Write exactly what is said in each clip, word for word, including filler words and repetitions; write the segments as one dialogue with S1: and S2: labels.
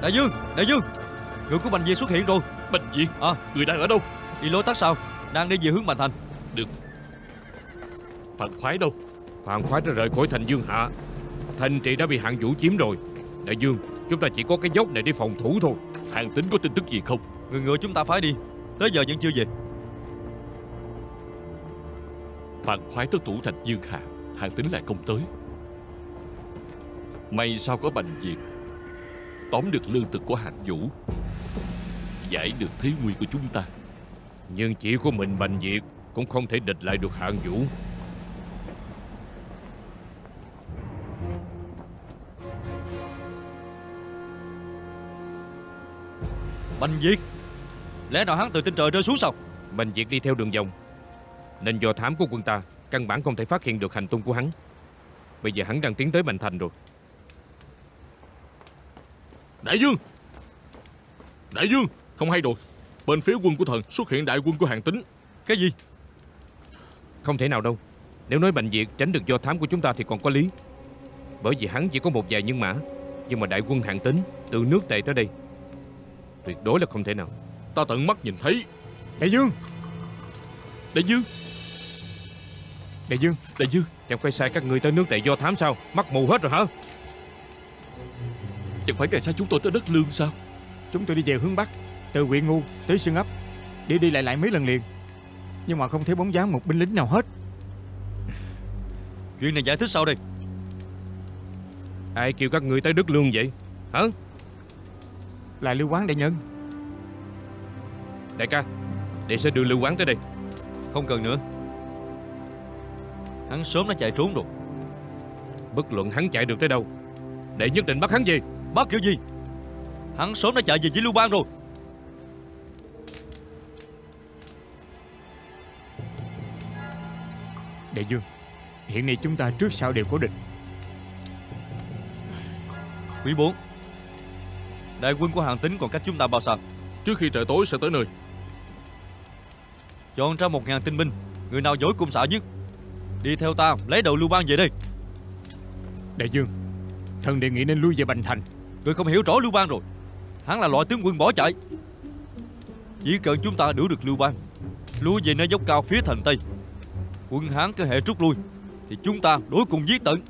S1: Đại Dương, Đại Dương, người của Bành Việt xuất hiện rồi.
S2: Bành Việt?
S1: À,
S2: người đang ở đâu?
S1: đi lối tắt sau, đang đi về hướng Bành Thành.
S2: Được. Phan Khoái đâu?
S3: Phan Khoái đã rời khỏi thành Dương Hạ. Thành trì đã bị Hạng Vũ chiếm rồi. Đại Dương, chúng ta chỉ có cái dốc này để phòng thủ thôi.
S2: Hàn Tín có tin tức gì không?
S1: Người ngựa chúng ta phái đi tới giờ vẫn chưa về.
S2: Phan Khoái tới thủ thành Dương Hạ, Hàn Tín lại không tới. May sao có Bành Việt tóm được lương thực của Hạng Vũ, giải được thế nguy của chúng ta.
S3: Nhưng chỉ có mình Bành Việt cũng không thể địch lại được Hạng Vũ.
S1: Bành Việt? Lẽ nào hắn từ trên trời rơi xuống sao?
S3: Bành Việt đi theo đường vòng, nên do thám của quân ta căn bản không thể phát hiện được hành tung của hắn. Bây giờ hắn đang tiến tới Bành Thành rồi.
S2: Đại Dương! Đại Dương! Không hay rồi. Bên phía quân của thần xuất hiện đại quân của Hàn Tín.
S1: Cái gì?
S3: Không thể nào đâu. Nếu nói Bành Việt tránh được do thám của chúng ta thì còn có lý. Bởi vì hắn chỉ có một vài nhân mã, nhưng mà đại quân Hàn Tín từ nước Tề tới đây tuyệt đối là không thể nào.
S2: Ta tận mắt nhìn thấy.
S4: Đại Dương!
S2: Đại Dương!
S4: Đại Dương!
S2: Đại Dương!
S3: Chẳng phải sai các người tới nước Tề do thám sao? Mắt mù hết rồi hả?
S2: Chẳng phải ngày sai chúng tôi tới đất Lương sao?
S4: Chúng tôi đi về hướng Bắc, từ huyện Ngu tới Xương Ấp, đi đi lại lại mấy lần liền, nhưng mà không thấy bóng dáng một binh lính nào hết.
S1: Chuyện này giải thích sao đây?
S3: Ai kêu các người tới đất Lương vậy? Hả?
S4: Là Lưu Quán đại nhân.
S3: Đại ca, đệ sẽ đưa Lưu Quán tới đây.
S1: Không cần nữa, hắn sớm đã chạy trốn rồi.
S3: Bất luận hắn chạy được tới đâu, đệ nhất định bắt hắn về.
S1: Bắt kiểu gì? Hắn sớm đã chạy về với Lưu Bang rồi.
S4: Đại Dương, hiện nay chúng ta trước sau đều có địch.
S1: Quý bốn, đại quân của Hàn Tín còn cách chúng ta bao xa?
S2: Trước khi trời tối sẽ tới nơi.
S1: Chọn ra một ngàn tinh binh, người nào giỏi cung xạ nhất, đi theo ta lấy đầu Lưu Bang về đây.
S4: Đại Dương, thần đề nghị nên lui về Bành Thành.
S1: Người không hiểu rõ Lưu Bang rồi. Hắn là loại tướng quân bỏ chạy. Chỉ cần chúng ta đuổi được Lưu Bang, lui về nơi dốc cao phía thành Tây, quân Hán cứ hệ rút lui thì chúng ta đối cùng giết tận.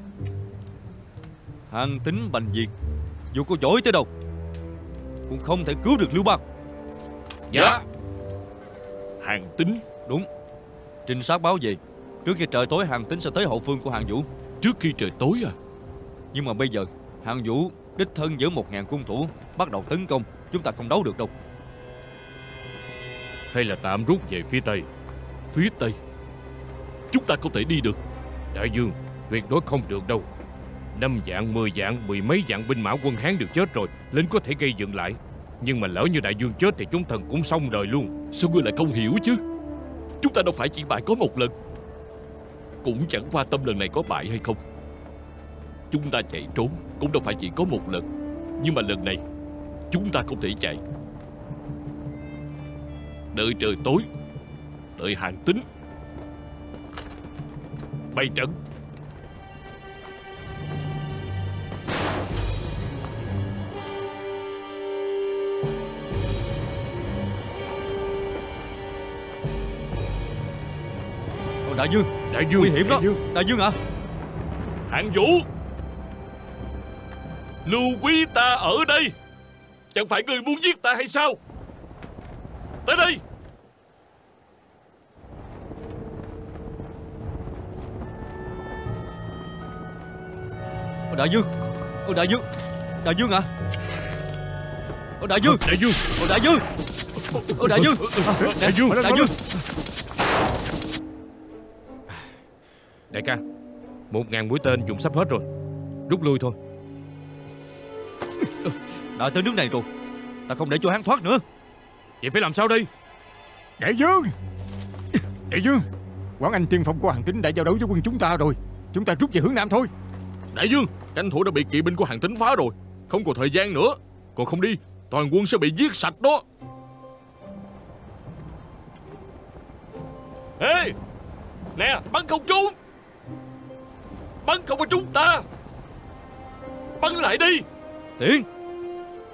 S1: Hàn Tín Bành Việt dù có giỏi tới đâu cũng không thể cứu được Lưu Bang.
S2: Dạ. Hàn Tín?
S1: Đúng. Trinh sát báo về trước khi trời tối Hàn Tín sẽ tới hậu phương của Hàn Vũ.
S2: Trước khi trời tối à?
S1: Nhưng mà bây giờ Hàn Vũ đích thân giữa một ngàn cung thủ bắt đầu tấn công, chúng ta không đấu được đâu.
S3: Hay là tạm rút về phía Tây?
S2: Phía Tây? Chúng ta không thể đi được.
S3: Đại Dương, tuyệt đối không được đâu. Năm vạn, mười vạn, mười mấy vạn binh mã quân Hán đều chết rồi, lính có thể gây dựng lại. Nhưng mà lỡ như Đại Dương chết thì chúng thần cũng xong đời luôn.
S2: Sao ngươi lại không hiểu chứ? Chúng ta đâu phải chỉ bại có một lần. Cũng chẳng quan tâm lần này có bại hay không. Chúng ta chạy trốn cũng đâu phải chỉ có một lần. Nhưng mà lần này chúng ta không thể chạy. Đợi trời tối, đợi Hàn Tín bày trận.
S1: Đại Dương,
S3: Đại Dương,
S1: nguy hiểm đó.
S4: Đại Dương,
S1: Đại Dương ạ. À?
S2: Hạng Vũ, Lưu Quý ta ở đây. Chẳng phải người muốn giết ta hay sao? Tới đây.
S1: Đại Dương, Ôi Đại Dương, Đại Dương ạ. À? Ôi Đại Dương,
S3: Đại Dương,
S1: Ôi Đại Dương, Ôi Đại Dương,
S3: Đại Dương,
S1: Đại Dương.
S3: Đại ca, một ngàn mũi tên dùng sắp hết rồi, rút lui thôi.
S1: Đã tới nước này rồi, ta không để cho hắn thoát nữa.
S3: Vậy phải làm sao đây?
S4: Đại Dương, Đại Dương, Quảng Anh tiên phong của Hàn Tín đã giao đấu với quân chúng ta rồi. Chúng ta rút về hướng Nam thôi.
S2: Đại Dương, canh thủ đã bị kỵ binh của Hàn Tín phá rồi. Không còn thời gian nữa. Còn không đi, toàn quân sẽ bị giết sạch đó. Ê, nè, bắn không trúng. Bắn không có trúng ta. Bắn lại đi.
S1: Tiễn,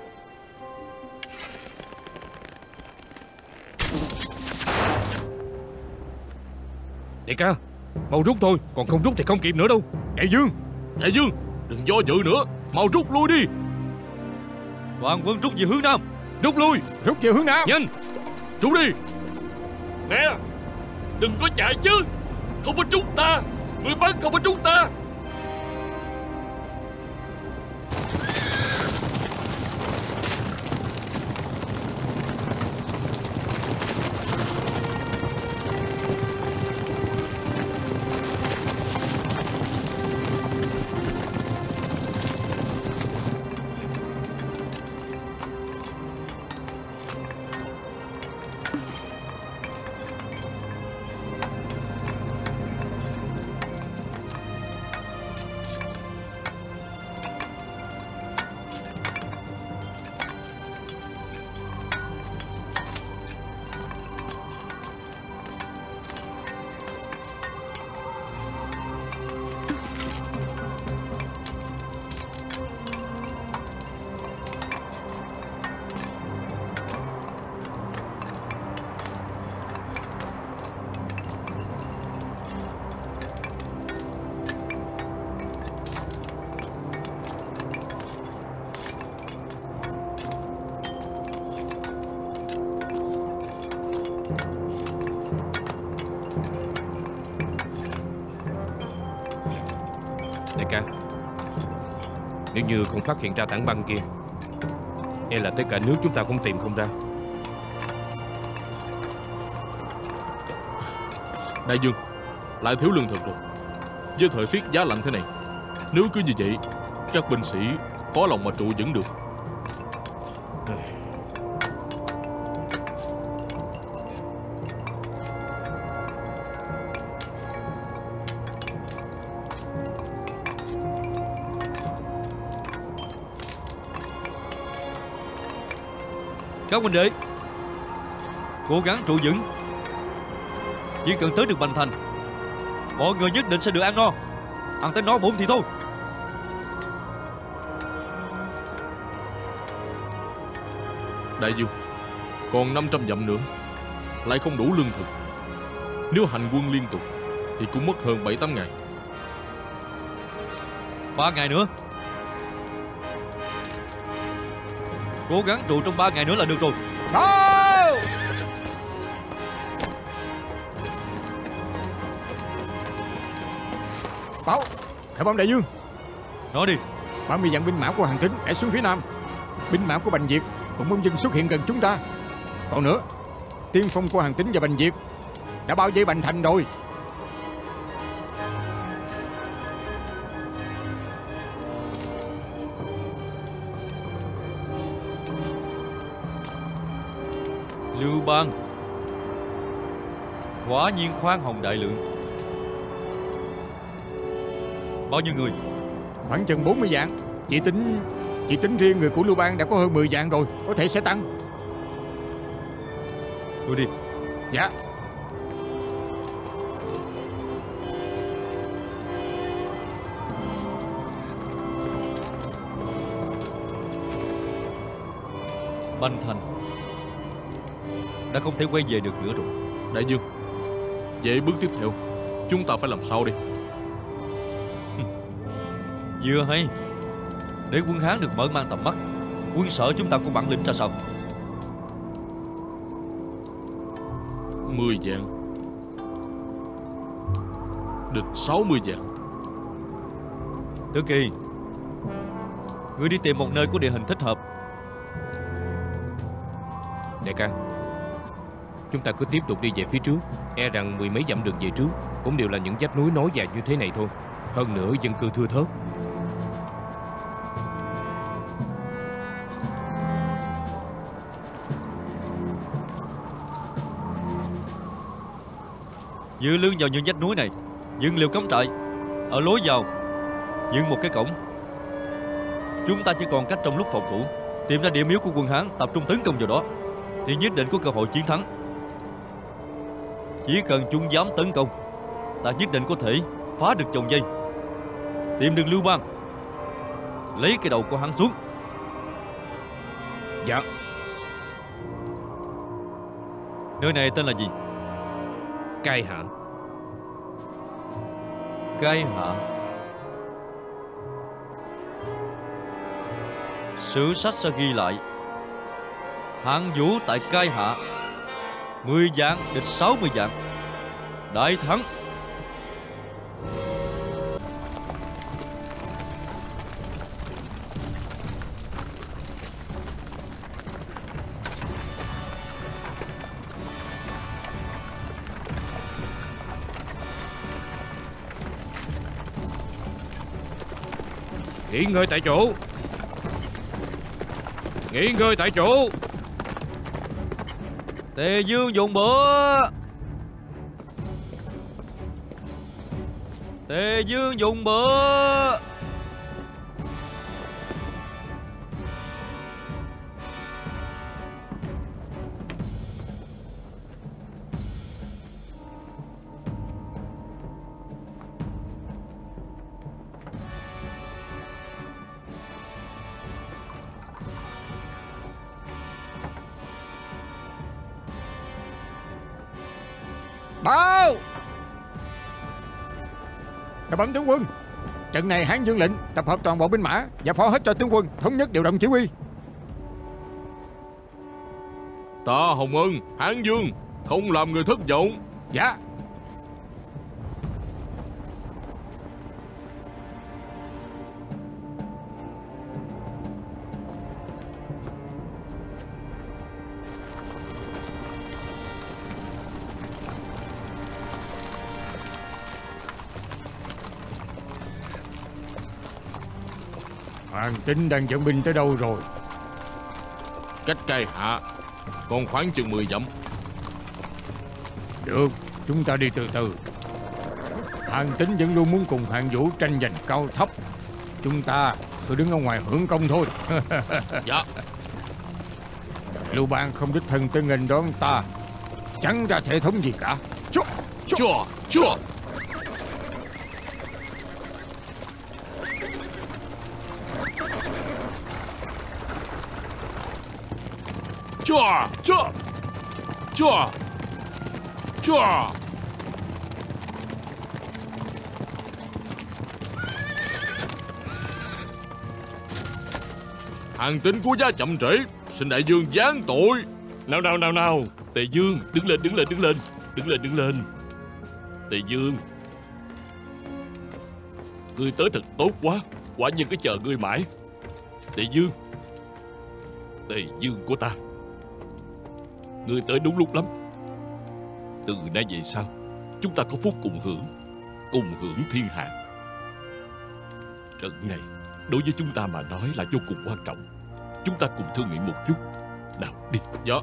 S3: Đại ca, mau rút thôi, còn không rút thì không kịp nữa đâu.
S4: Đại Dương,
S2: Đại Dương, đừng do dự nữa, mau rút lui đi.
S1: Toàn quân rút về hướng Nam.
S2: Rút lui,
S4: rút về hướng Nam.
S3: Nhanh,
S2: rút đi. Nè, đừng có chạy chứ. Không có chúng ta, người bắn không có chúng ta.
S3: đại ca, nếu như không phát hiện ra tảng băng kia, e là tới cả nước chúng ta cũng tìm không ra.
S2: Đại Dương, lại thiếu lương thực rồi. Với thời tiết giá lạnh thế này, nếu cứ như vậy, các binh sĩ khó lòng mà trụ vững được.
S1: Các huynh đệ, cố gắng trụ vững. Chỉ cần tới được Bành Thành, mọi người nhất định sẽ được ăn no. Ăn tới no bụng thì thôi.
S2: Đại Dương, còn năm trăm dặm nữa, lại không đủ lương thực. Nếu hành quân liên tục thì cũng mất hơn bảy tám ngày.
S1: Ba ngày nữa. Cố gắng trụ trong ba ngày nữa là được rồi.
S4: Đâu? Báo, Khải Bom đại Dương,
S1: Nói đi.
S4: ba mươi vạn binh mã của Hàn Tín đã xuống phía nam. Binh mã của Bành Việt cũng bỗng dưng xuất hiện gần chúng ta. Còn nữa, tiên phong của Hàn Tín và Bành Việt đã bao vây Bành Thành rồi.
S1: Lưu Bang quả nhiên khoan hồng đại lượng. Bao nhiêu người?
S4: Khoảng chừng bốn mươi vạn. Chỉ tính Chỉ tính riêng người của Lưu Bang đã có hơn mười vạn rồi. Có thể sẽ tăng.
S1: Tôi đi.
S4: Dạ.
S1: Bành Thành đã không thể quay về được nữa rồi.
S2: Đại Dương, vậy bước tiếp theo chúng ta phải làm sao đây?
S1: Vừa hay, để quân Hán được mở mang tầm mắt. Quân Sở chúng ta có bản lĩnh ra sao?
S2: Mười vạn, địch sáu mươi vạn.
S1: Tử Kỳ, ngươi đi tìm một nơi có địa hình thích hợp.
S3: Đại ca, chúng ta cứ tiếp tục đi về phía trước. E rằng mười mấy dặm đường về trước cũng đều là những vách núi nối dài như thế này thôi. Hơn nữa dân cư thưa thớt.
S1: Dựa lưng vào những vách núi này, dựng liều cắm trại. Ở lối vào dựng một cái cổng. Chúng ta chỉ còn cách trong lúc phòng thủ tìm ra địa miếu của quân Hán, tập trung tấn công vào đó, thì nhất định có cơ hội chiến thắng. Chỉ cần chúng dám tấn công, ta nhất định có thể phá được vòng dây, tìm được Lưu Bang, lấy cái đầu của hắn xuống.
S3: Dạ.
S1: Nơi này tên là gì?
S3: Cai Hạ.
S1: Cai Hạ. Sử sách sẽ ghi lại hạng vũ tại Cai Hạ mười vạn địch sáu mươi vạn, đại thắng.
S3: Nghỉ ngơi tại chỗ. Nghỉ ngơi tại chỗ.
S1: Tề Dương dùng bữa. Tề Dương dùng bữa.
S4: Báo. Các bẩm tướng quân, trận này Hán Dương lệnh tập hợp toàn bộ binh mã và phó hết cho tướng quân thống nhất điều động chỉ huy.
S2: Ta Hồng Ân, Hán Dương không làm người thất vọng.
S4: Dạ. Hoàng Tín đang dẫn binh tới đâu rồi?
S2: Cách Cai Hạ còn khoảng chừng mười dặm.
S4: Được, chúng ta đi từ từ. Hoàng Tín vẫn luôn muốn cùng Hạng Vũ tranh giành cao thấp. Chúng ta cứ đứng ở ngoài hưởng công thôi.
S2: Dạ.
S4: Lưu Bang không đích thân tới nghênh đón ta, chẳng ra thể thống gì cả. Chúa,
S2: Chúa, chúa. Chúa, chúa. Chúa. Chúa. Hàng Tín của gia chậm trễ, xin đại vương giáng tội. Nào nào nào nào, Tề Dương, đứng lên, đứng lên, đứng lên, đứng lên, đứng lên. Tề Dương, ngươi tới thật tốt quá, quả nhiên cứ chờ ngươi mãi. Tề Dương, Tề Dương của ta, ngươi tới đúng lúc lắm. Từ nay về sau, chúng ta có phúc cùng hưởng, cùng hưởng thiên hạ. Trận này đối với chúng ta mà nói là vô cùng quan trọng. Chúng ta cùng thương nghị một chút. Nào đi. Dạ.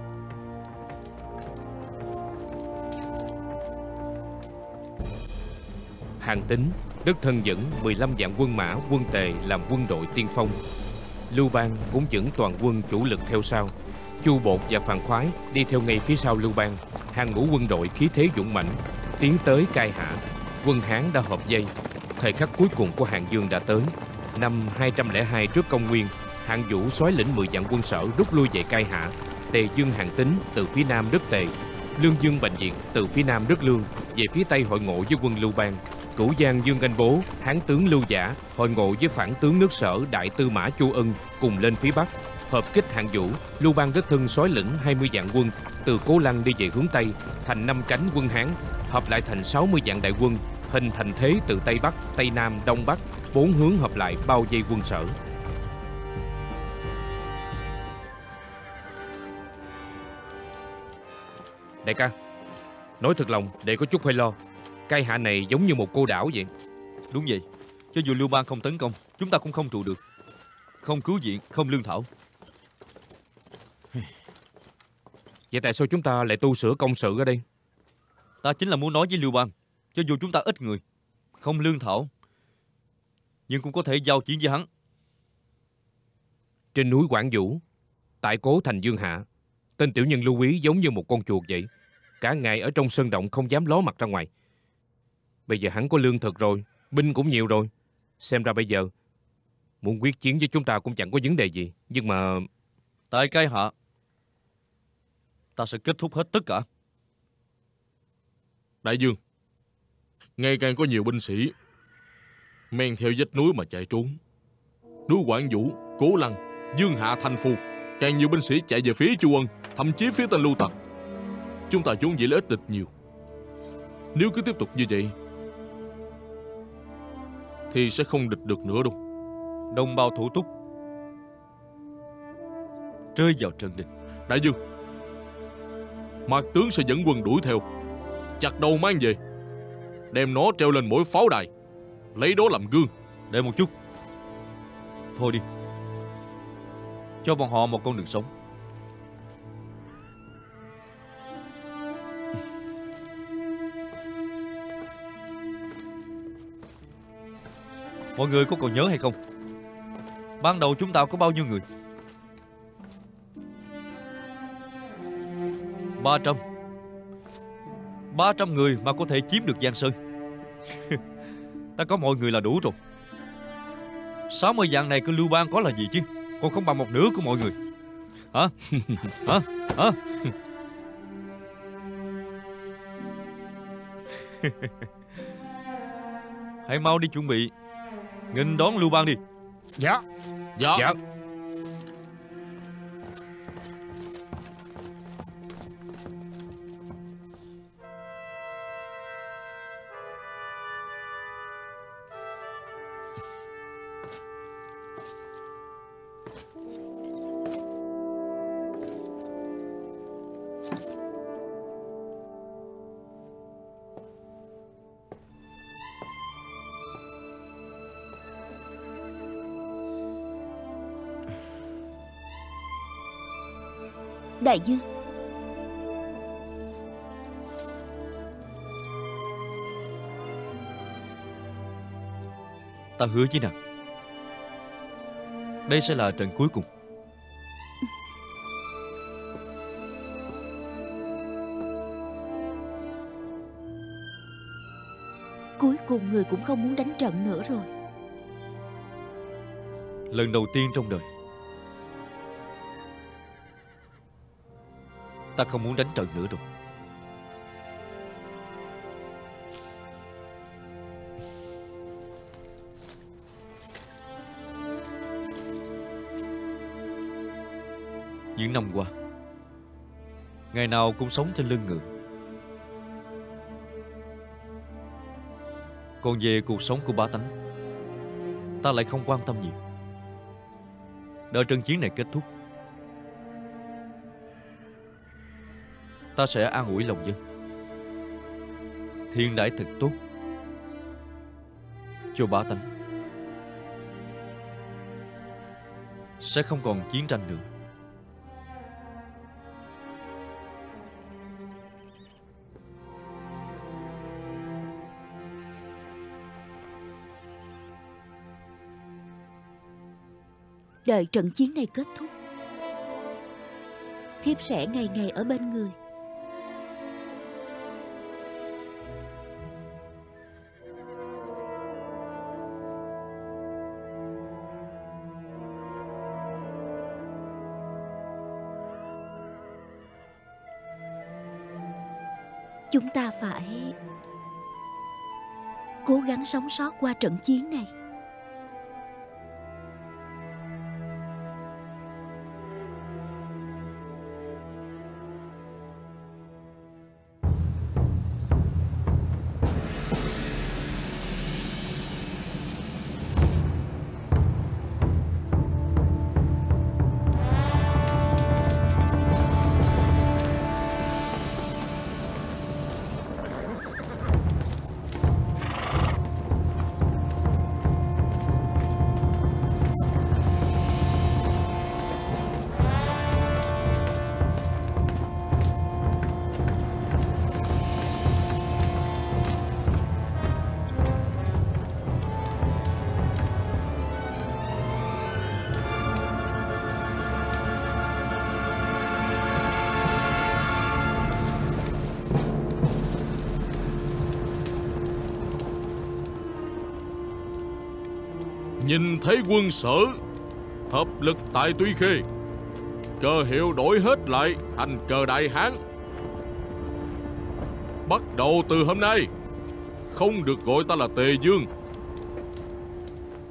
S3: Hàn Tín đích thân dẫn mười lăm vạn quân mã quân Tề làm quân đội tiên phong. Lưu Bang cũng dẫn toàn quân chủ lực theo sau. Chu Bột và Phàn Khoái đi theo ngay phía sau Lưu Bang. Hàng ngũ quân đội khí thế dũng mãnh tiến tới Cai Hạ. Quân Hán đã hợp dây. Thời khắc cuối cùng của Hạng Dương đã tới. Năm hai trăm lẻ hai trước công nguyên, Hạng Vũ soái lĩnh mười vạn quân sở rút lui về Cai Hạ. Tề Dương Hàn Tín từ phía nam đất Tề, Lương Dương Bành Diệt từ phía nam đất Lương về phía tây hội ngộ với quân Lưu Bang. Cửu Giang Dương Ganh Bố, Hán tướng Lưu Giả hội ngộ với phản tướng nước Sở Đại Tư Mã Chu Ân cùng lên phía bắc. Hợp kích Hạng Vũ, Lưu Bang đích thân soái lĩnh hai mươi vạn quân từ Cố Lăng đi về hướng tây, thành năm cánh quân Hán, hợp lại thành sáu mươi vạn đại quân, hình thành thế từ tây bắc, tây nam, đông bắc, bốn hướng hợp lại bao vây quân Sở. Đại ca, nói thật lòng, đệ có chút hơi lo. Cai Hạ này giống như một cô đảo vậy.
S1: Đúng vậy. Cho dù Lưu Bang không tấn công, chúng ta cũng không trụ được. Không cứu viện, không lương thảo.
S3: Vậy tại sao chúng ta lại tu sửa công sự ở đây?
S1: Ta chính là muốn nói với Lưu Bang, cho dù chúng ta ít người, không lương thảo, nhưng cũng có thể giao chiến với hắn.
S3: Trên núi Quảng Vũ, tại cố thành Dương Hạ, tên tiểu nhân Lưu Quý giống như một con chuột vậy. Cả ngày ở trong sơn động không dám ló mặt ra ngoài. Bây giờ hắn có lương thực rồi, binh cũng nhiều rồi. Xem ra bây giờ muốn quyết chiến với chúng ta cũng chẳng có vấn đề gì. Nhưng mà
S1: tại Cai Hạ, ta sẽ kết thúc hết tất cả.
S2: Đại vương, ngày càng có nhiều binh sĩ men theo vách núi mà chạy trốn. Núi Quảng Vũ, Cố Lăng, Dương Hạ, Thành Phù, càng nhiều binh sĩ chạy về phía Chu Ân, thậm chí phía tên Lưu Tặc. Chúng ta vốn dĩ là ít địch nhiều. Nếu cứ tiếp tục như vậy thì sẽ không địch được nữa đâu.
S1: Đồng bào Thủ Túc rơi vào trận địch.
S2: Đại vương, Mạc tướng sẽ dẫn quân đuổi theo, chặt đầu mang về, đem nó treo lên mỗi pháo đài, lấy đó làm gương.
S1: Đợi một chút. Thôi đi, cho bọn họ một con đường sống. Mọi người có còn nhớ hay không? Ban đầu chúng ta có bao nhiêu người? Ba trăm. Ba trăm người mà có thể chiếm được Giang Sơn. Ta có mọi người là đủ rồi. Sáu mươi vạn này của Lưu Bang có là gì chứ? Còn không bằng một nửa của mọi người. Hả? Hả? Hả? Hãy mau đi chuẩn bị nghênh đón Lưu Bang đi.
S4: Dạ.
S2: Dạ,
S3: Dạ.
S5: Đại vương,
S1: Ta hứa với nàng, đây sẽ là trận cuối cùng.
S5: cuối cùng người cũng không muốn đánh trận nữa rồi.
S1: Lần đầu tiên trong đời, ta không muốn đánh trận nữa rồi. Những năm qua, ngày nào cũng sống trên lưng ngựa. Còn về cuộc sống của bá tánh, ta lại không quan tâm nhiều. Đợi trận chiến này kết thúc, ta sẽ an ủi lòng dân, thiên đãi thật tốt cho bá tánh. Sẽ không còn chiến tranh nữa.
S5: Đợi trận chiến này kết thúc, thiếp sẽ ngày ngày ở bên người. Chúng ta phải cố gắng sống sót qua trận chiến này.
S2: Nhìn thấy quân Sở hợp lực tại Tuy Khê, cờ hiệu đổi hết lại thành cờ Đại Hán. Bắt đầu từ hôm nay, không được gọi ta là Tề Vương,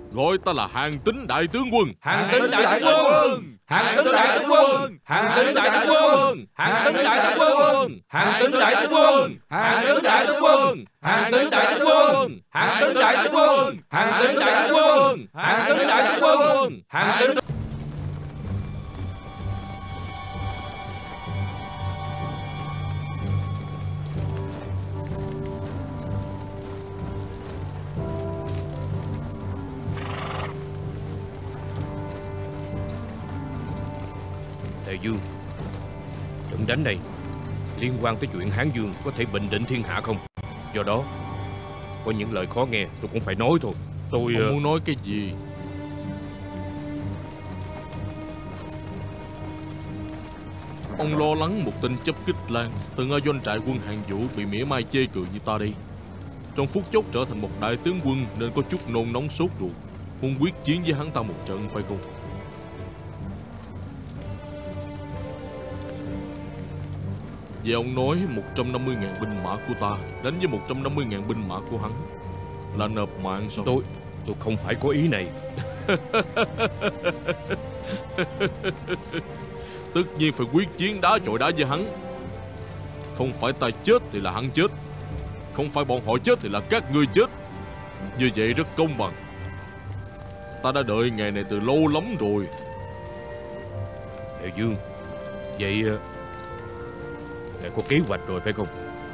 S6: Gọi ta là Hàn Tín đại tướng quân.
S3: Hàn Tín đại tướng quân. Hàn Tín đại tướng quân. Hàn Tín đại tướng quân. Hàn Tín đại tướng quân. Hàn Tín đại tướng quân. Hàn Tín đại tướng quân. Hàn Tín đại tướng quân. Hàn Tín đại tướng quân. Hàn Tín đại tướng quân. Hàn Tín đại tướng quân. Hàn Tín. Đại vương, trận đánh này liên quan tới chuyện Hán Dương có thể bình định thiên hạ không? Do đó, có những lời khó nghe tôi cũng phải nói thôi. Tôi...
S6: Ông uh... muốn nói cái gì? Ông lo lắng một tên chấp kích Lan từng ở doanh trại quân Hàn Vũ bị mỉa mai chê cười như ta đây. Trong phút chốc trở thành một đại tướng quân nên có chút nôn nóng sốt ruột, muốn quyết chiến với hắn ta một trận phải không? Vậy ông nói một trăm năm mươi ngàn binh mã của ta đánh với một trăm năm mươi ngàn binh mã của hắn là nộp mạng sao?
S3: Tôi, tôi không phải có ý này.
S6: Tất nhiên phải quyết chiến đá chọi đá với hắn. Không phải ta chết thì là hắn chết, không phải bọn họ chết thì là các ngươi chết. Như vậy rất công bằng. Ta đã đợi ngày này từ lâu lắm rồi.
S3: Đại vương, vậy ngài có kế hoạch rồi phải không?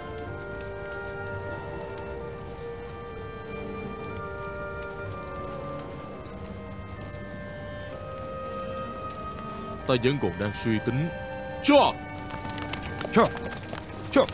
S6: Ta vẫn còn đang suy tính. Cho
S3: Cho Cho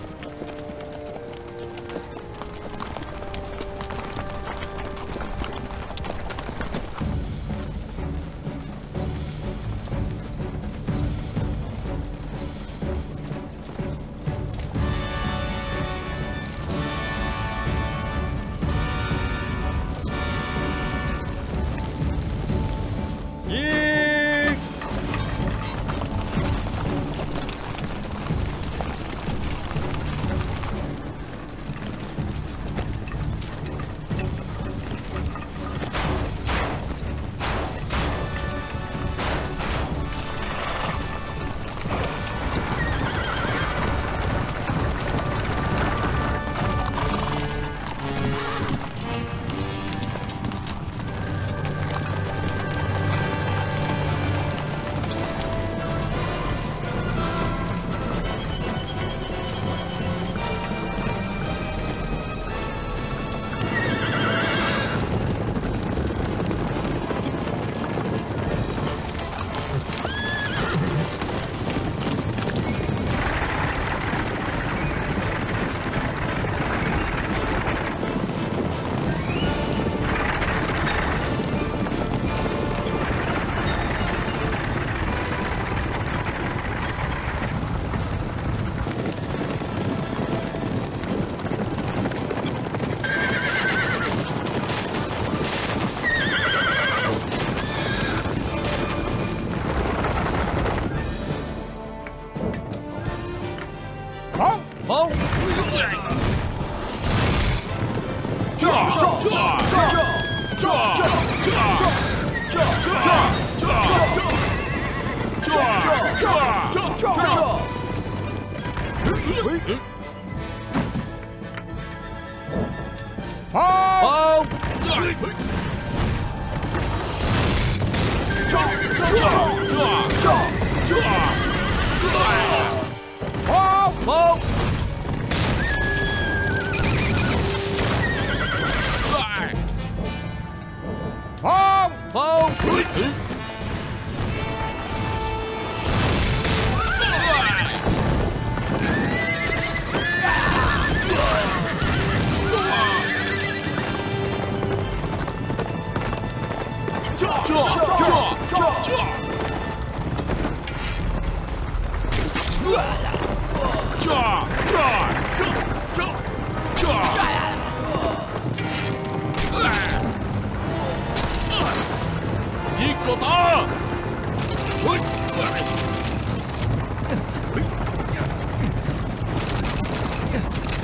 S6: giết cho ta.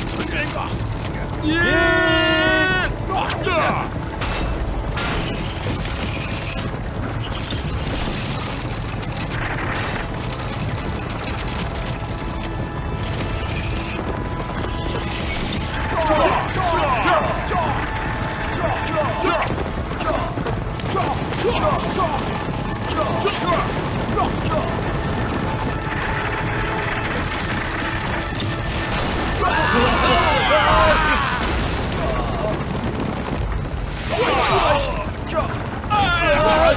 S6: Giết!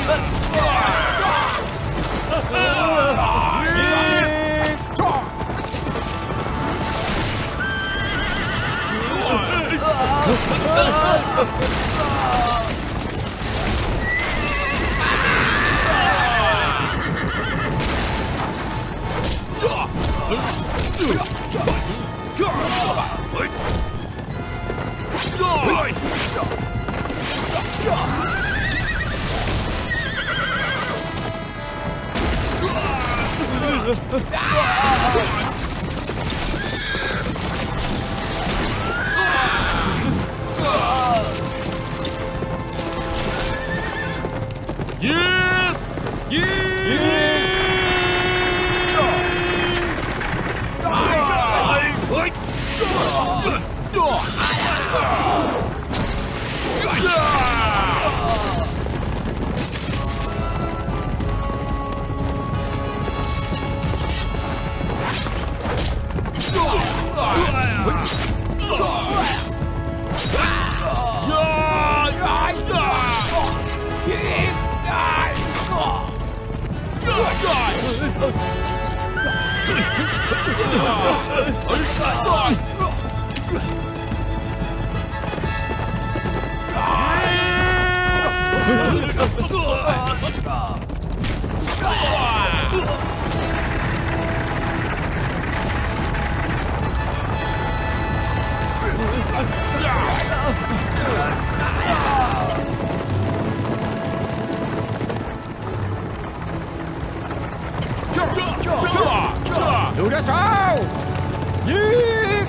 S4: Lùi ra sao? Giết!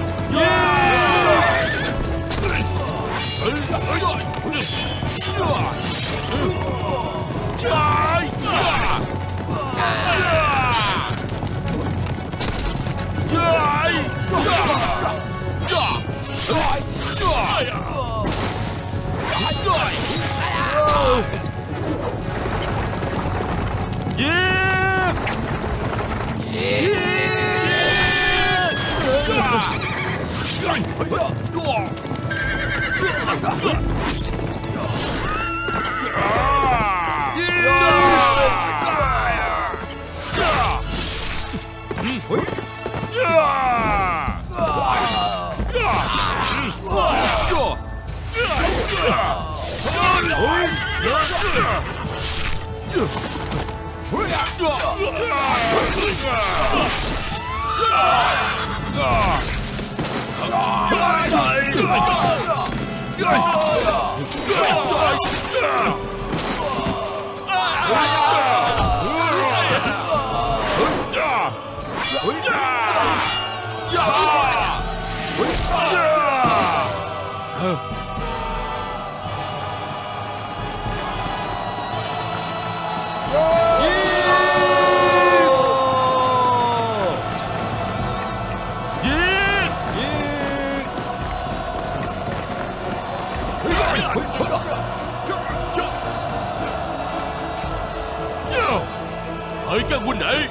S2: Hỡi các huynh đệ,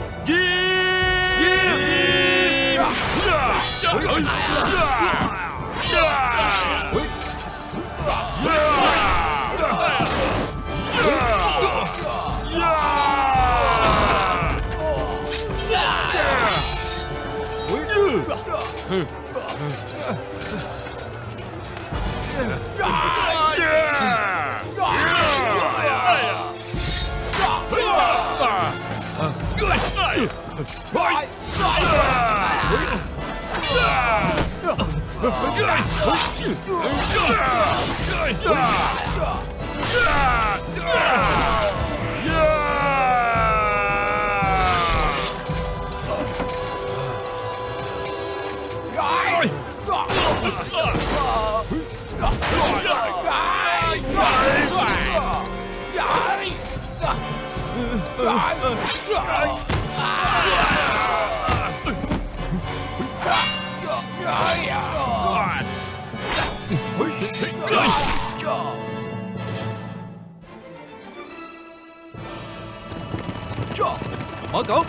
S1: mở cổng.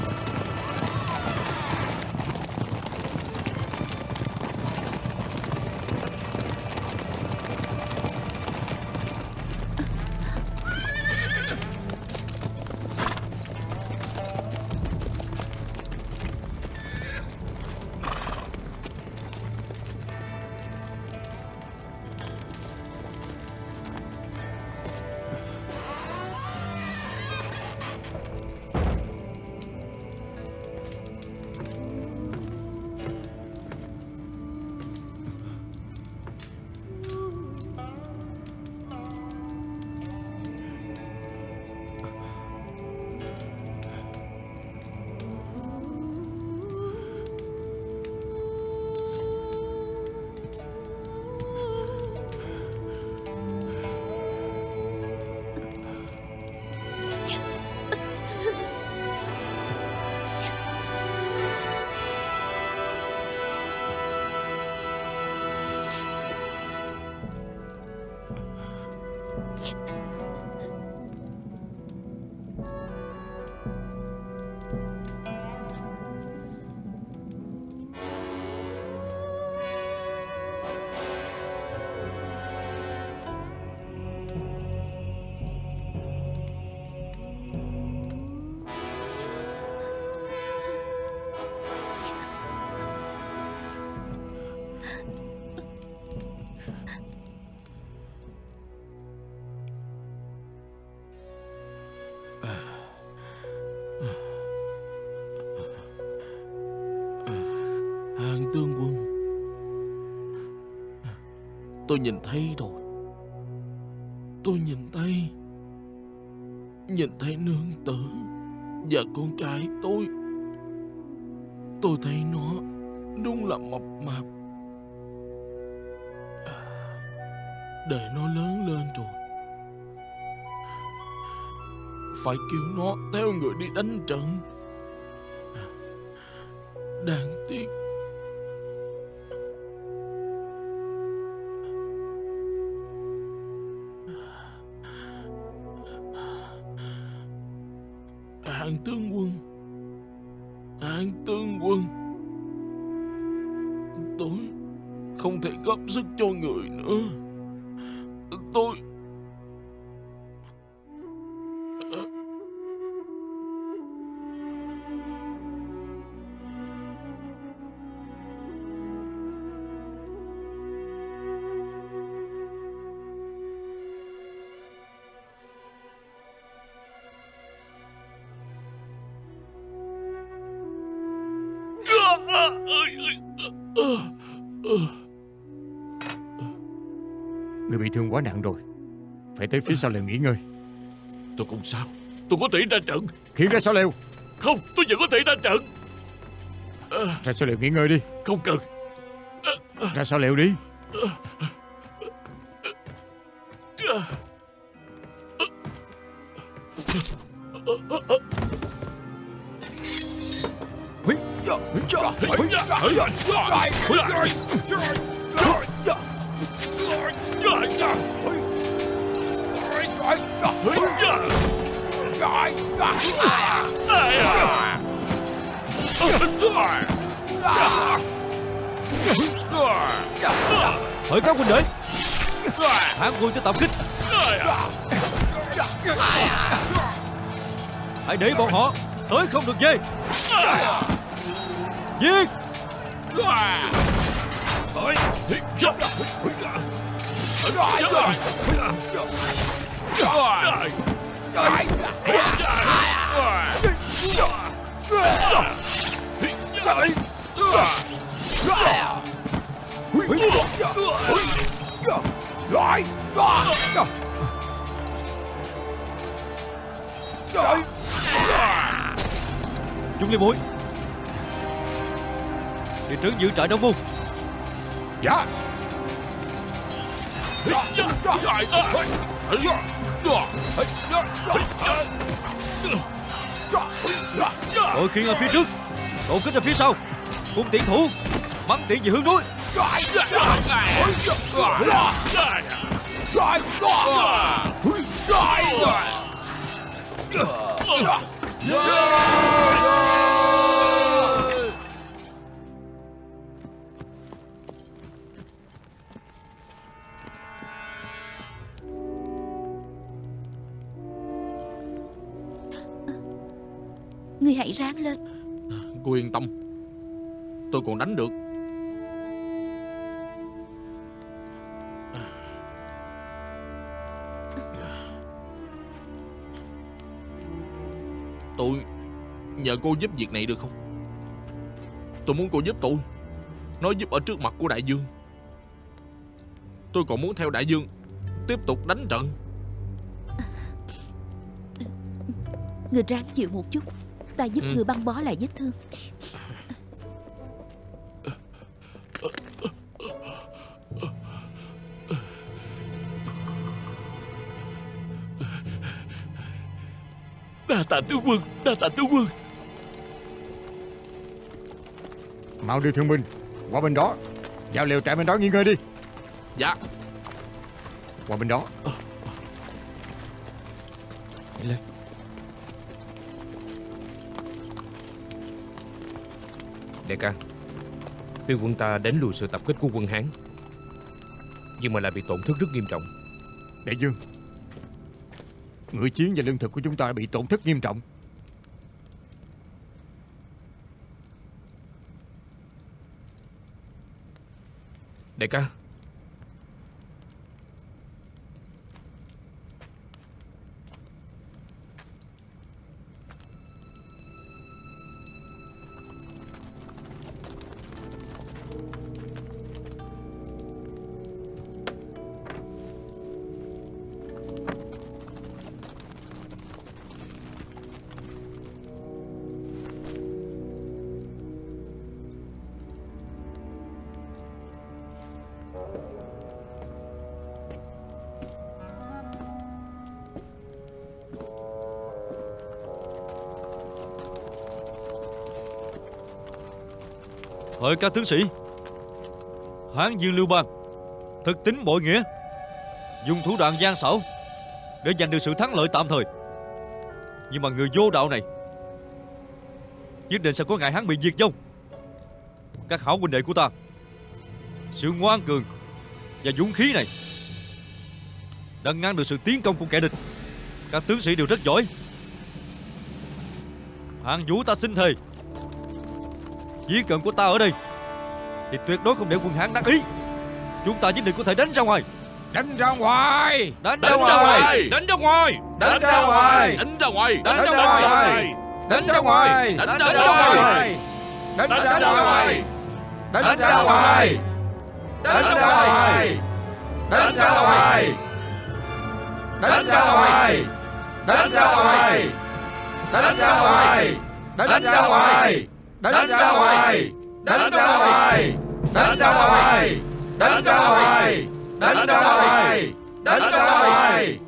S6: Hàn tướng quân, tôi nhìn thấy rồi. Tôi nhìn thấy Nhìn thấy nương tử và con trai tôi. Tôi thấy nó đúng là mập mạp. Để nó lớn lên rồi, phải kêu nó theo người đi đánh trận. Đáng tiếc Hàn tướng quân, Hàn tướng quân, tôi không thể góp sức cho người nữa. Tôi
S4: Người bị thương quá nặng rồi, phải tới phía sau lều nghỉ ngơi.
S2: Tôi không sao, tôi có thể ra trận.
S4: Khiêng ra sau lều.
S2: Không, tôi vẫn có thể ra trận.
S4: Ra sau lều nghỉ ngơi đi.
S2: Không cần.
S4: Ra sau lều đi.
S1: Hỡi các huynh đệ, Hán quân cho tập kích. Hãy để bọn họ tới không được về. Giết! Trung Liên Bối, đi trấn giữ trại Đông Môn.
S4: Dạ.
S1: Đội khiên ở phía trước, đội kích ở phía sau, cùng tiện thủ bắn tiện về hướng núi.
S5: Ngươi hãy ráng lên.
S6: Cô yên tâm, tôi còn đánh được. Tôi nhờ cô giúp việc này được không? Tôi muốn cô giúp tôi, nói giúp ở trước mặt của đại vương. Tôi còn muốn theo đại vương tiếp tục đánh trận.
S5: Ngươi ráng chịu một chút, ta giúp
S6: Ừ.
S5: ngươi băng bó lại vết thương.
S2: Đa tạ tướng quân, đa tạ tướng quân.
S4: Mau đưa thương binh qua bên đó, vào lều trại bên đó nghỉ ngơi đi.
S6: Dạ.
S4: Qua bên đó.
S3: Đại ca, tuy quân ta đánh lùi sự tập kích của quân Hán, nhưng mà lại bị tổn thất rất nghiêm trọng.
S4: Đại vương, ngựa chiến và lương thực của chúng ta bị tổn thất nghiêm trọng.
S3: Đại ca,
S1: Hỡi các tướng sĩ, Hán Dương Lưu Bang thực tính bội nghĩa, dùng thủ đoạn gian xảo để giành được sự thắng lợi tạm thời. Nhưng mà người vô đạo này nhất định sẽ có ngày Hán bị diệt vong. Các hảo huynh đệ của ta, sự ngoan cường và dũng khí này đã ngăn được sự tiến công của kẻ địch. Các tướng sĩ đều rất giỏi. Hạng Vũ ta xin thề, chỉ cần có ta ở đây thì tuyệt đối không để quân Hán đắc ý. Chúng ta nhất định có thể đánh ra ngoài.
S4: Đánh ra ngoài!
S1: Đánh
S2: Đánh
S1: ra
S2: ra
S1: ngoài!
S2: ngoài!
S3: đánh ra ngoài!
S1: Đánh ra ngoài!
S2: Đánh ra ngoài!
S3: Đánh ra ngoài!
S4: Đánh ra ngoài!
S2: Đánh ra ngoài!
S4: Đánh
S2: Đánh
S4: ra
S2: ra
S4: ngoài!
S2: ngoài!
S4: Đánh ra ngoài! Đánh ra ngoài! Đánh ra ngoài! Đánh ra ngoài! Đánh ra ngoài! Đánh ra ngoài! Đánh ra ngoài! Đánh ra ngoài! Đánh ra ngoài! Đánh ra ngoài! Đánh ra ngoài! Đánh ra ngoài! Đánh ra ngoài!